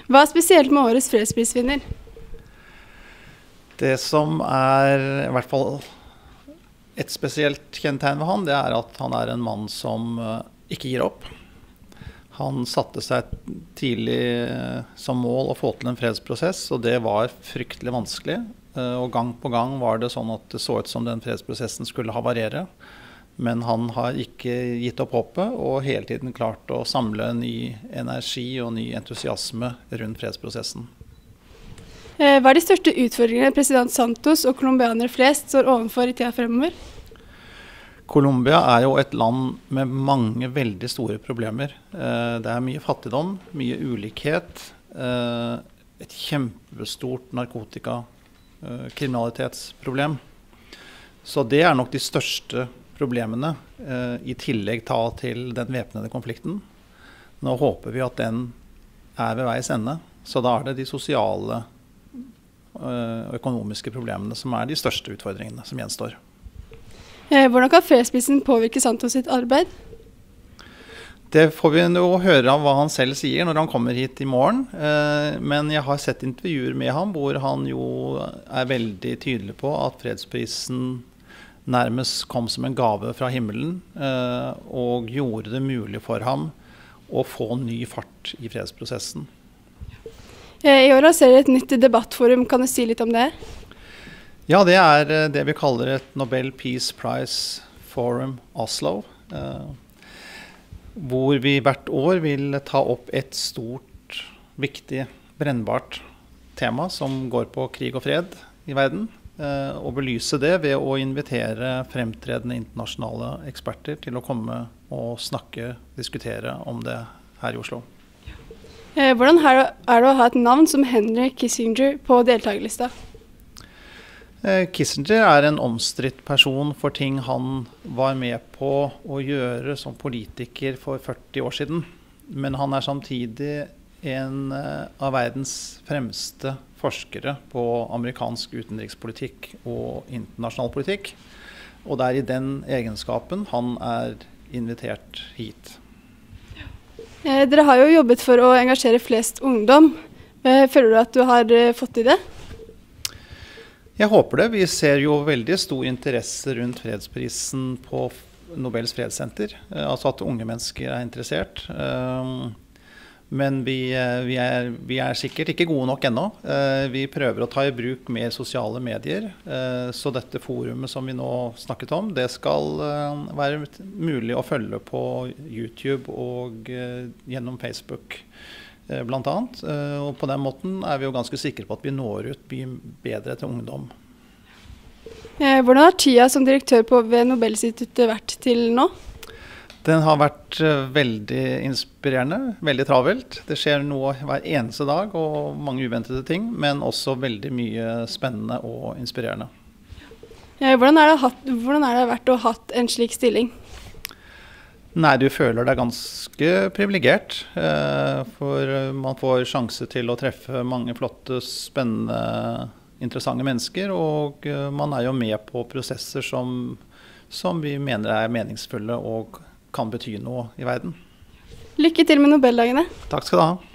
Hva er spesielt med årets fredsprisvinner? Det som i hvert fall et spesielt kjennetegn ved han, det at han en mann som ikke gir opp. Han satte seg tidlig som mål å få til en fredsprosess, og det var fryktelig vanskelig. Og gang på gang var det sånn at det så ut som den fredsprosessen skulle havarere. Men han har ikke gitt opp håpet, og hele tiden klart å samle ny energi og ny entusiasme rundt fredsprosessen. Hva er de største utfordringene president Santos og colombianere flest står overfor i tida fremover? Colombia jo et land med mange veldig store problemer. Det mye fattigdom, mye ulikhet, et kjempestort kriminalitetsproblem. Så det nok de største problemene, i tillegg til den væpnede konflikten. Nå håper vi at den ved veis ende, så da det de sosiale og økonomiske problemene som de største utfordringene som gjenstår. Hvordan kan fredsprisen påvirke Santos sitt arbeid? Det får vi nå høre av hva han selv sier når han kommer hit i morgen. Men jeg har sett intervjuer med ham hvor han jo veldig tydelig på at fredsprisen nærmest kom som en gave fra himmelen, og gjorde det mulig for ham å få ny fart i fredsprosessen. I år ser et nytt debattforum. Kan du si litt om det? Ja, det det vi kaller et Nobel Peace Prize Forum Oslo, hvor vi hvert år vil ta opp et stort, viktig, brennbart tema som går på krig og fred i verden, og belyse det ved å invitere fremtredende internasjonale eksperter til å komme og diskutere om det her i Oslo. Hvordan det å ha et navn som Henry Kissinger på deltakerlista? Kissinger en omstridt person for ting han var med på å gjøre som politiker for 40 år siden. Men han samtidig en av verdens fremste forskere på amerikansk utenrikspolitikk og internasjonal politikk. Og det i den egenskapen han invitert hit. Dere har jo jobbet for å engasjere flest ungdom. Føler du at du har fått til det? Jeg håper det. Vi ser jo veldig stor interesse rundt fredsprisen på Nobels fredssenter. Altså at unge mennesker interessert. Men vi sikkert ikke gode nok ennå. Vi prøver å ta i bruk mer sosiale medier. Så dette forumet som vi nå snakket om, det skal være mulig å følge på YouTube og gjennom Facebook blant annet. Og på den måten vi jo ganske sikre på at vi når ut bedre til ungdom. Hvordan har tida som direktør ved Nobelinstituttet vært til nå? Den har vært veldig inspirerende, veldig travelt. Det skjer noe hver eneste dag og mange uventede ting, men også veldig mye spennende og inspirerende. Hvordan det vært å ha hatt en slik stilling? Nei, du føler deg ganske privilegert, for man får sjanse til å treffe mange flotte, spennende, interessante mennesker, og man jo med på prosesser som vi mener meningsfulle og kan bety noe i verden. Lykke til med Nobeldagene. Takk skal du ha.